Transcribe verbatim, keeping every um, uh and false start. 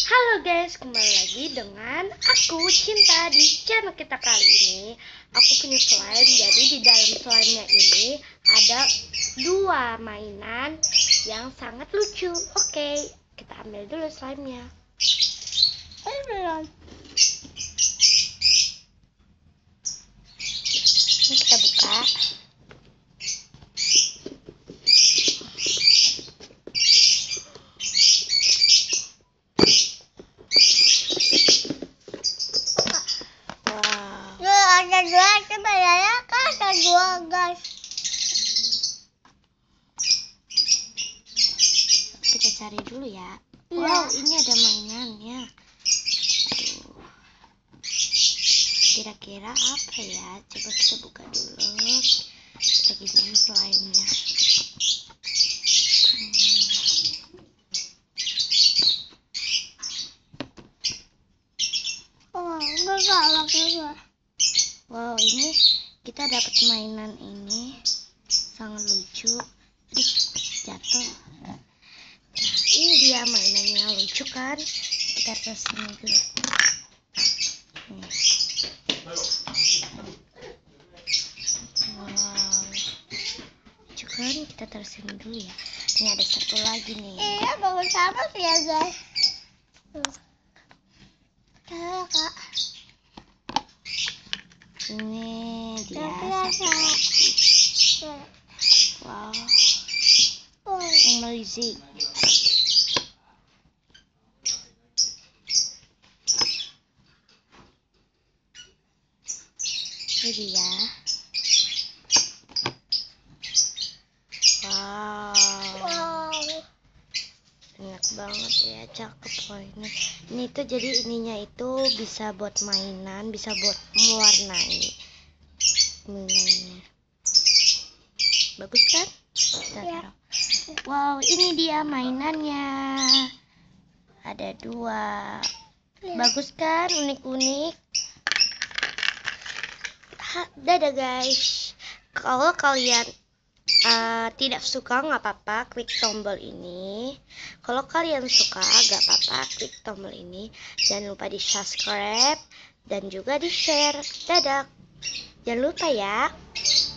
Halo guys, kembali lagi dengan aku Cinta di channel kita. Kali ini aku punya slime. Jadi di dalam slime-nya ini ada dua mainan yang sangat lucu. Oke, kita ambil dulu slime-nya. Eh, belum. Ini kita buka. Ada dua, coba ya, kan ada dua guys. Kita cari dulu ya. Iya. Wow, ini ada mainannya. Aduh. Kira-kira apa ya? Coba kita buka dulu. Bagaimana slime-nya? Oh, enggak salah coba. Wow, ini kita dapat mainan ini sangat lucu. Aduh, jatuh. Nah, ini dia mainannya, lucu kan? Kita tes ini dulu. Nih. Wow, lucu kan? Kita taruh sini dulu ya. Ini ada satu lagi nih. Iya, bagus sama sih ya guys. Tuh, kak. Ini dia Tapi satu rasa. lagi. Wow, Oh, amazing. Ini dia. Wow, wow. enak banget ya, cakep loh ini. Ini tuh jadi ininya itu bisa buat mainan, bisa buat mewarnai mainannya. Bagus kan? Kita Ya. taruh. Wow, ini dia mainannya. Ada dua. Ya. Bagus kan? Unik-unik. Ha- Dadah guys. Kalau kalian uh, tidak suka nggak apa-apa, klik tombol ini. Kalau kalian suka nggak apa-apa, klik tombol ini. Jangan lupa di subscribe dan juga di share. Dadah. Jangan lupa ya.